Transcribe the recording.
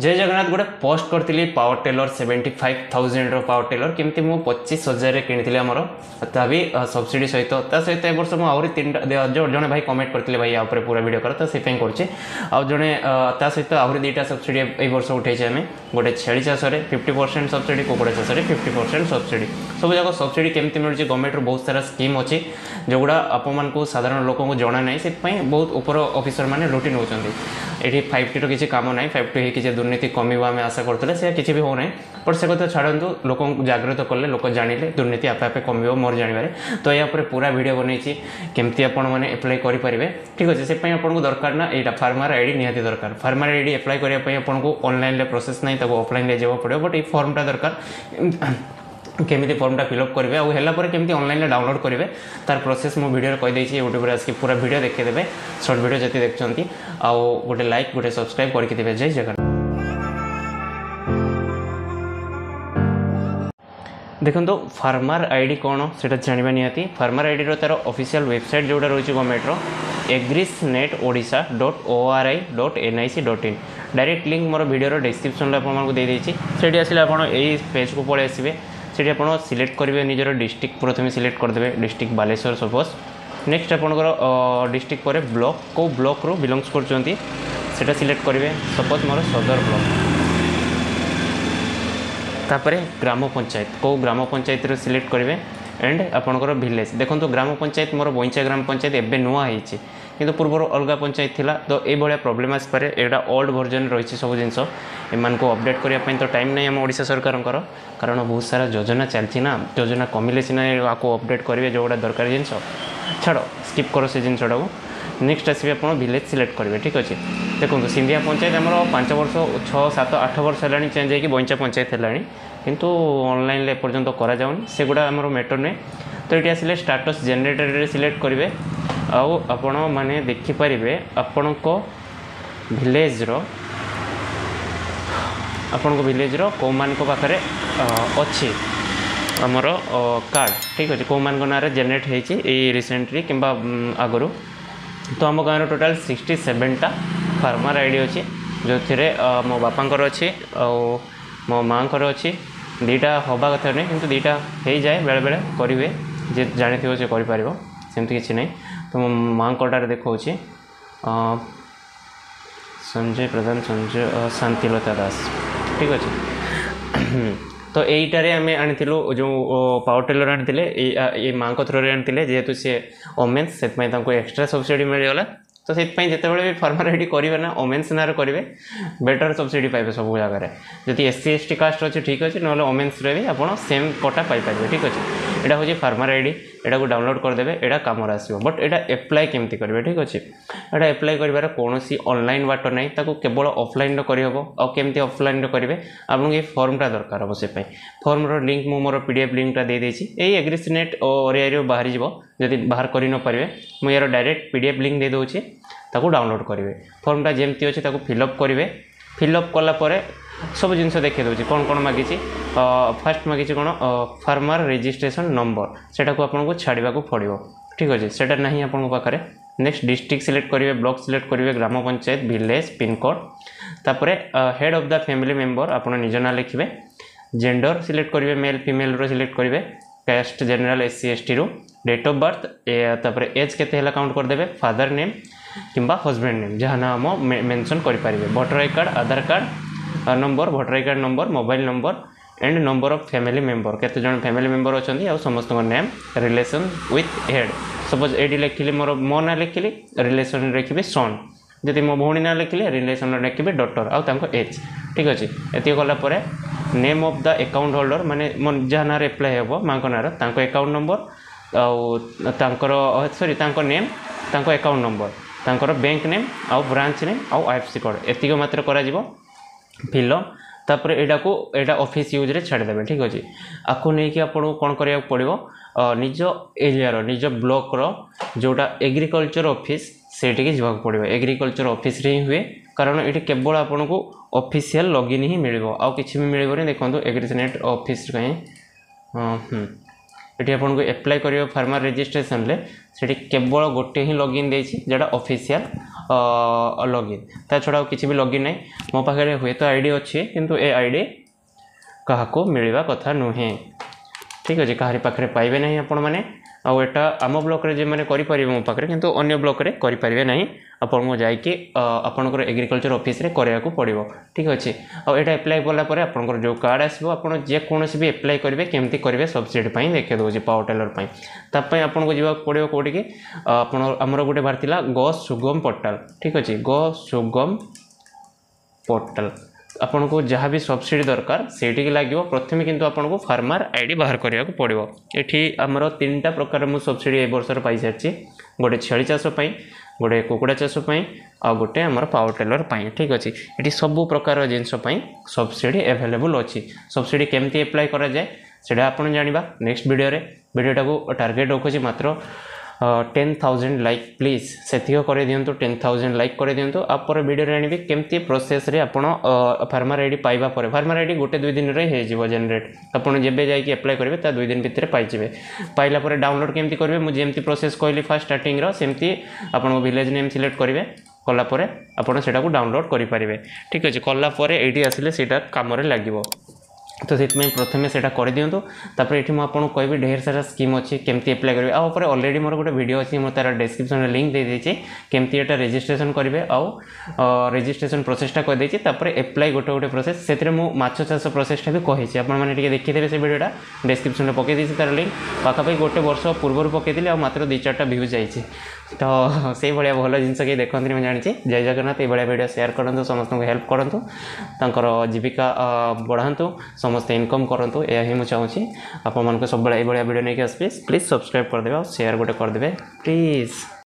जय जगन्नाथ गोटे पोस्ट करी पावर टेलर 75,000 पावर टेलर केमती मु 25,000 किनी आमर ता भी सब्सिडी सहित सहित ए वर्ष मुझे तीन जड़े भाई कमेंट करते भाई या पूरा वीडियो कर तो से करें आउ जड़े सहित आहरी दुईटा सब्सिडी ए वर्ष उठे आम गोटे छेली चाष 50% सब्सिडी कुकुड़ा चाष 50% सब्सिडी सब जाक सब्सिडी केमती मिलूँ गवर्नमेंट बहुत सारा स्कीम अच्छी जोगुड़ा आपण को साधारण लोक जना ना से बहुत ऊपर ऑफिसर मैंने लुटि नौ ये 5T तो किसी काम ना 5T किसी दुर्नीति कमिबा आम आशा करते से किसी भी हो ना बट से कथा छाड़ू लोक जागृत कले लोक जानिले दुर्नीति आपे आपे कमिबो मोर जानवे तो या पूरा वीडियो बनई केमती आपण मैंने एप्लाई करेंगे ठीक अच्छे से आपको दरकार ना यहाँ फार्मर आईडी निहाती दरकार फार्मर आईडी एप्लाई करने आपको ऑनलाइन प्रोसेस नहीं ऑफलाइन ले जावा पड़ो बट ये फॉर्मटा दरकार केमी फॉर्मटा फिलअप करेंगे आउ है केमी ऑनलाइन डाउनलोड करेंगे तार प्रोसेस मो वीडियो कहीदे यूट्यूब आसिक पूरा वीडियो देखिदेवे शॉर्ट वीडियो जति देखते आउ गोटे लाइक गोटे सब्सक्राइब करके जय जगन्नाथ। देखो तो फार्मर आईडी कौन से जानवा निहाती फार्मर आईडी तार ऑफिशियल वेबसाइट जोड़ा रही गवर्नमेंट agrisnet.ori.nic.in डायरेक्ट लिंक मोर वीडियो डिस्क्रिप्शन आपको देती आसिले आप पेज को पलि आसवे से आप सिलेक्ट करेंगे निजर डिस्ट्रिक्ट प्रथम सिलेक्ट करदे डिस्ट्रिक्ट बालेश्वर सपोज नेक्स्ट आपंकर डिस्ट्रिक्ट पर ब्लॉक को ब्लॉक रू बिलोंग्स कर सिलेक्ट करेंगे सपोज मोर सदर ब्लॉक तापर ग्राम पंचायत को ग्राम पंचायत रू सिलेक्ट करेंगे एंड आपंकर विलेज देखो तो ग्राम पंचायत मोर बईचा ग्राम पंचायत एवं नुआ होती किंतु पूर्वर अलग पंचायत थिला तो ये प्रॉब्लम आसपे एटा ओल्ड वर्जन रही सब जिनस एम को अपडेट करने तो टाइम नहीं आम ओडिशा सरकार कारण बहुत सारा योजना चलती ना योजना कमिले सीना आपको अपडेट करेंगे जोड़ा दरकार जिनस छाड़ स्किप करो से जिनटा को नेक्स्ट आसवे आप विलेज सिलेक्ट करेंगे ठीक अच्छे देखो सिंधिया पंचायत आम 5 वर्ष 6 7 8 वर्ष है चेंज होगी बईचा पंचायत है किंतु ऑनलाइन एपर्तंत करा जाउनी सेगुड़ा आमर मैटर नहीं तो ये आसिले स्टाटस जेनेरेटर सिलेक्ट करेंगे आउ आपण माने देखिपारे आपण को विलेज रो कौ मान को पाखरे अच्छी आमर कार्ड ठीक अच्छे कौ मान ना जेनेरेट होती रिसेंटली कि आगु तो आम गाँव टोटाल 67टा फार्मर आईडी अच्छी जो थे मो बापांकर अच्छी मो माँ को अच्छी दीटा हवा कथा नहीं किंतु दीटा हो जाए बेले बेले करेंगे जे जानी थो से कर सेमती किसी नहीं तो मो माँ कटार देखा संजय प्रधान संजय शांतिलता दास ठीक अच्छे तो यहीटारे आम आनी जो पावर टेलर आनी माँ को थ्रो आनी जेहेतु सी ओमेन्स से एक्सट्रा सब्सिडी मिलगला तो से जिते भी फार्मर आईडी करेंगे ना ओमेन्स ना करेंगे बेटर सब्सिडी पाइबे सब जगह जदि SC ST कास्ट अच्छे ठीक अच्छे ना ओमेन्स भी आप सेम कोटा पाइपर ठीक अच्छे यहाँ हूँ फार्मर आईडी यहाँ को डाउनलोड करदे यहाँ कम आसो बट यहाँ एप्लाई केमती करेंगे ठीक अच्छे यहाँ एप्लाई कर कौन ऑनलाइन बाट ना केवल ऑफलाइन करहब आमती ऑफलाइन करेंगे आपको ये फॉर्मटा दरकार हम से फॉर्मर लिंक मु मोर PDF लिंकटा दे देती यही एग्रीसनेट और बाहरी जदि बाहर कर न पारे मुझे यार डायरेक्ट PDF लिंक दे दूँगी ताको डाउनलोड करेंगे फॉर्मटा जमती अच्छे फिलअप करेंगे फिलअप कलापर सब जिनस देखे दूसरी कौन कौन मागी फास्ट मागी कौन फार्मर रजिस्ट्रेशन नंबर सेटा को आपको छाड़ा पड़ो ठीक अच्छे सेटा ना आपको पाखे नेक्स्ट डिस्ट्रिक्ट सिलेक्ट करेंगे ब्लॉक सिलेक्ट करेंगे ग्राम पंचायत विलेज पिनकोड तापर head of the family member आप निज ना लिखे जेंडर सिलेक्ट करेंगे मेल फीमेल रो सिलेक्ट करेंगे कास्ट जनरल SC ST रू डेट ऑफ बर्थ तापर एज केते काउंट करदे फादर नेम किंबा हस्बैंड नेम जहाँ ना हम मेंशन करेंगे voter I card Aadhaar card number voter I card number mobile number and number of family member केते जन फैमिली मेंबर अच्छी आ समस्त name relation with head suppose एडी लिखिली मोर मो ना लिखिली रिलेशन लिखी सन जदि मो भौणी ना लिखिली रिलेशन लिखी डॉटर आउ एज ठीक अच्छे ये कलापर name of the account holder माने जहाँ ना एप्लाई हे माँ ना अकाउंट नंबर आउ sorry name account number bank name आउ ब्रांच नेम आउ IFSC कोड एतिक मात्र करा फिलअप तापर यहाँ ऑफिस यूज रे छाड़देवे ठीक अच्छे आपको नहीं आपको कौन करा पड़ो निज एरिया निज ब्लॉक जोटा एग्रीकल्चर ऑफिस से जावाक पड़ो एग्रीकल्चर ऑफिस रे ही हुए कारण ये केवल आपन को ऑफिशियल लॉगिन ही मिल आउ कि भी मिलनी देखो एग्रीसनेट ऑफिस कहीं ये आपको एप्लाय कर फार्मर रजिस्ट्रेशन से केवल गोटे ही लॉगिन देछि जेटा ऑफिशियल लॉगिन ता छड़ा किसी भी लॉगिन नहीं मो पाखे हुए तो आईडी अच्छी किंतु ए आईडी क्या मिलवा कथा नुहे ठीक अच्छे कहारी पाखे पाइबे नहीं आपण मैंने आटा आम ब्लॉक रे जे मैंने करें मो पाखे किंतु अन्य ब्लॉक रे करें नहीं आपको जाकि आपंकर एग्रीकल्चर ऑफिस रे करने को पड़ो ठीक अच्छे आटा एप्लाय कलापर आपंकर जो कार्ड आसो आप जेकोसी भी एप्लाय करेंगे केमती करेंगे सब्सिडी देखे दूसरी पावर टेलर तापाई आपको जावाक पड़ो कौटी कि आमर गोटे बाहर था गो सुगम पोर्टाल ठीक अच्छे गो सुगम पोर्टाल आपन को जहाँ भी सब्सिडी दरकार से लगे प्रथम किंतु आपन को फार्मर आईडी बाहर करने को पड़ो ये आमर 3टा प्रकार मु सब्सिडी ए वर्ष पाई सारी गोटे छेली चाषपाई गोटे कुकुड़ा चाषपाई आ गोटे आमर पावर टेलर ठीक अच्छे ये सबू प्रकार जिनसपाई सब्सिडी एभेलेबल अच्छी सब्सिडी केमती एप्लाय करा जाए सेटा आपन जानिबा नेक्स्ट वीडियोटा को टार्गेट रखुची मात्र 10,000 लाइक प्लीज से कर दिंतु 10,000 लाइक कर दिंतु आप वीडियो आनिबे केमती प्रोसेस रे आपण फार्मर आईडी पाइबा पर फार्मर आईडी गोटे 2 दिन रे हे जीवो जनरेट आपण जेबे जाई कि अप्लाई करेंगे ता 2 दिन भितर पाई जिवे पाइला पर डाउनलोड केमती करेंगे मुझे जेमती प्रोसेस कहली फास्ट स्टार्टिंग रो सेमती आपण विलेज नेम सिलेक्ट करेंगे कला परे आपण सेटा को डाउनलोड करि परिबे ठीक अछि कला परे एडी आसिले सेटा काम रे लागिवो तो से प्रथम से कर दिंतु तापर ये मुझे कहबी ढेर सारा स्कीम अच्छी केमती एप्लाय करेंगे आउे अलरेडी मोर गोटे वीडियो अच्छी मोर तार डिस्क्रिप्शन में लिंक दे देछि केमती एटा रजिस्ट्रेशन करेंगे आउ रजिस्ट्रेशन प्रोसेसटा कर देछि तापर एप्लाय गोटे गोटे प्रोसेस से माछ चाष प्रोसेसटा भी कही आपने देखिए से वीडियोटा डिस्क्रिप्शन में पकई देछि तार लिंक पाखापाखि गोटे वर्ष पूर्व पकईली आ मात्र 2-4टा व्यूज जाइए तो से भाया भल जिनस कहीं देखते मुझे जानी जय जगन्नाथ ये वीडियो शेयर करूँ समस्त हेल्प करूँ जीविका बढ़ातु समस्ते इनकम करूँ यह ही मुझे चाहूँगी आप सब ये वीडियो नहीं आसपे प्लीज सब्सक्राइब करदे और शेयर गोटे करदे प्लीज।